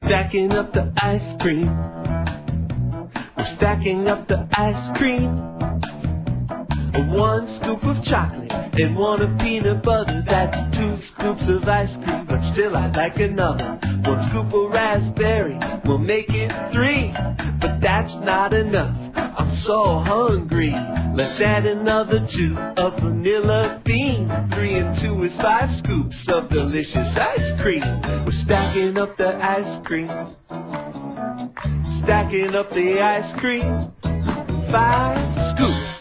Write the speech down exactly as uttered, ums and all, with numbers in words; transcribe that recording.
stacking up the ice cream. We're stacking up the ice cream. One scoop of chocolate and one of peanut butter. That's two scoops of ice cream, but still I'd like another. One scoop of raspberry will make it three, but that's not enough. I'm so hungry. Let's add another two of vanilla bean. Three and two is five scoops of delicious ice cream. We're stacking up the ice cream. Stacking up the ice cream. Five scoops